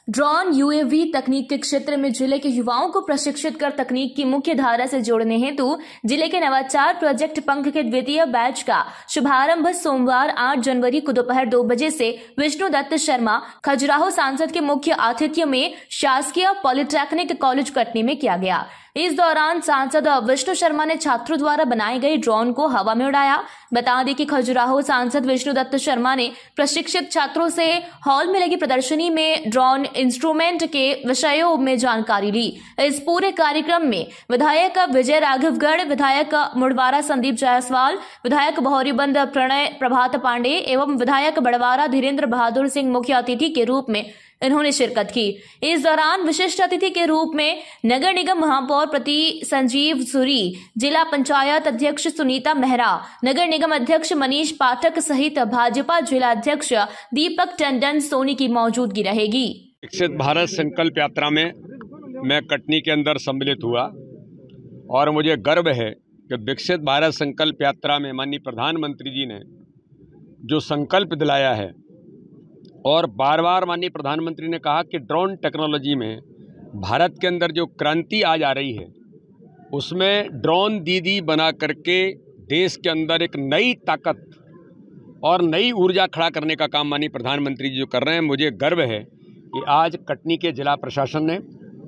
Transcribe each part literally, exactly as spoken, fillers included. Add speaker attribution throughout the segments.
Speaker 1: Drone UAV तकनीक के क्षेत्र में जिले के युवाओं को प्रशिक्षित कर तकनीक की मुख्य धारा से जोड़ने हेतु जिले के नवाचार प्रोजेक्ट पंख के द्वितीय बैच का शुभारंभ सोमवार आठ जनवरी को दोपहर दो बजे से विष्णु दत्त शर्मा खजुराहो सांसद के मुख्य आतिथ्य में शासकीय पॉलिटेक्निक कॉलेज कटनी में किया गया। इस दौरान सांसद विष्णु शर्मा ने छात्रों द्वारा बनाए गए ड्रोन को हवा में उड़ाया। बता दें कि खजुराहो सांसद विष्णु दत्त शर्मा ने प्रशिक्षित छात्रों से हॉल में लगी प्रदर्शनी में ड्रोन इंस्ट्रूमेंट के विषयों में जानकारी ली। इस पूरे कार्यक्रम में विधायक विजय राघवगढ़, विधायक मुड़वारा संदीप जायसवाल, विधायक बहौरीबंद प्रणय प्रभात पांडे एवं विधायक बड़वारा धीरेन्द्र बहादुर सिंह मुख्य अतिथि के रूप में इन्होंने शिरकत की। इस दौरान विशिष्ट अतिथि के रूप में नगर निगम महापौर प्रति संजीव सूरी, जिला पंचायत अध्यक्ष सुनीता मेहरा, नगर निगम अध्यक्ष मनीष पाठक सहित भाजपा जिला अध्यक्ष दीपक टंडन सोनी की मौजूदगी रहेगी।
Speaker 2: विकसित भारत संकल्प यात्रा में मैं कटनी के अंदर सम्मिलित हुआ और मुझे गर्व है कि विकसित भारत संकल्प यात्रा में माननीय प्रधानमंत्री जी ने जो संकल्प दिलाया है और बार बार माननीय प्रधानमंत्री ने कहा कि ड्रोन टेक्नोलॉजी में भारत के अंदर जो क्रांति आज आ रही है उसमें ड्रोन दीदी बना करके देश के अंदर एक नई ताकत और नई ऊर्जा खड़ा करने का काम माननीय प्रधानमंत्री जी जो कर रहे हैं। मुझे गर्व है कि आज कटनी के जिला प्रशासन ने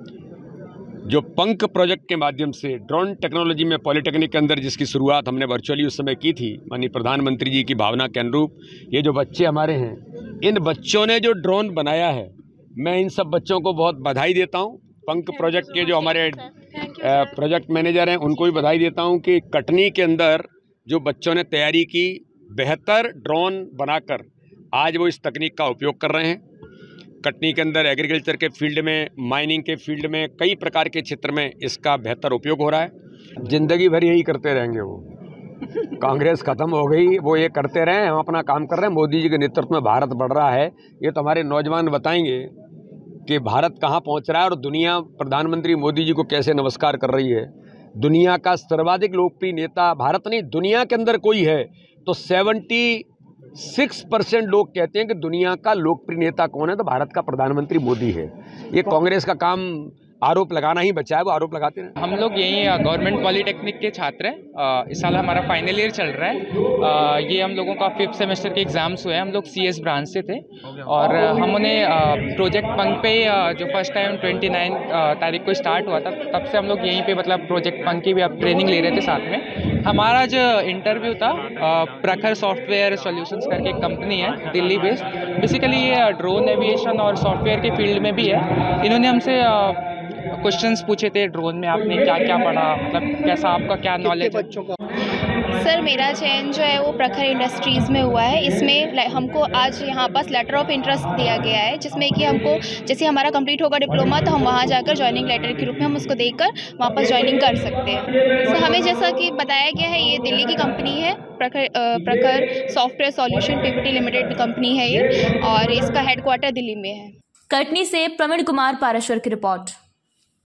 Speaker 2: जो पंख प्रोजेक्ट के माध्यम से ड्रोन टेक्नोलॉजी में पॉलिटेक्निक के अंदर जिसकी शुरुआत हमने वर्चुअली उस समय की थी माननीय प्रधानमंत्री जी की भावना के अनुरूप, ये जो बच्चे हमारे हैं, इन बच्चों ने जो ड्रोन बनाया है, मैं इन सब बच्चों को बहुत बधाई देता हूं। पंख प्रोजेक्ट के जो हमारे प्रोजेक्ट मैनेजर हैं उनको भी बधाई देता हूं कि कटनी के अंदर जो बच्चों ने तैयारी की, बेहतर ड्रोन बनाकर आज वो इस तकनीक का उपयोग कर रहे हैं। कटनी के अंदर एग्रीकल्चर के फील्ड में, माइनिंग के फील्ड में, कई प्रकार के क्षेत्र में इसका बेहतर उपयोग हो रहा है। जिंदगी भर यही करते रहेंगे। वो कांग्रेस खत्म हो गई, वो ये करते रहे, हम अपना काम कर रहे हैं। मोदी जी के नेतृत्व में भारत बढ़ रहा है। ये तो हमारे नौजवान बताएंगे कि भारत कहाँ पहुँच रहा है और दुनिया प्रधानमंत्री मोदी जी को कैसे नमस्कार कर रही है। दुनिया का सर्वाधिक लोकप्रिय नेता भारत नहीं दुनिया के अंदर कोई है तो सेवेंटी सिक्स परसेंट लोग कहते हैं कि दुनिया का लोकप्रिय नेता कौन है, तो भारत का प्रधानमंत्री मोदी है। ये कांग्रेस का काम आरोप लगाना ही बचा है, वो आरोप लगाते हैं।
Speaker 3: हम लोग यही गवर्नमेंट पॉलिटेक्निक के छात्र हैं। इस साल हमारा फाइनल ईयर चल रहा है। ये हम लोगों का फिफ्थ सेमेस्टर के एग्जाम्स हुए हैं। हम लोग सीएस ब्रांच से थे और हमने प्रोजेक्ट पंख पे जो फर्स्ट टाइम उनतीस तारीख को स्टार्ट हुआ था, तब से हम लोग यहीं पे मतलब प्रोजेक्ट पंख की भी अब ट्रेनिंग ले रहे थे साथ में। हमारा जो इंटरव्यू था प्रखर सॉफ्टवेयर सॉल्यूशंस करके एक कंपनी है दिल्ली बेस्ड, बेसिकली ये ड्रोन एविएशन और सॉफ्टवेयर के फील्ड में भी है। इन्होंने हमसे क्वेश्चंस पूछे थे, ड्रोन में आपने क्या क्या पढ़ा, मतलब कैसा आपका क्या नॉलेज है।
Speaker 4: सर मेरा चयन जो है वो प्रखर इंडस्ट्रीज़ में हुआ है। इसमें हमको आज यहाँ पास लेटर ऑफ इंटरेस्ट दिया गया है, जिसमें कि हमको जैसे हमारा कंप्लीट होगा डिप्लोमा तो हम वहाँ जाकर ज्वाइनिंग लेटर के रूप में हम उसको देकर वहाँ पर ज्वाइनिंग कर सकते हैं। सो हमें जैसा कि बताया गया है, ये दिल्ली की कंपनी है, Prakhar Prakhar software solution PVT limited company है ये, और इसका हेडक्वार्टर दिल्ली में है।
Speaker 1: कटनी से प्रवीण कुमार पाराशर की रिपोर्ट।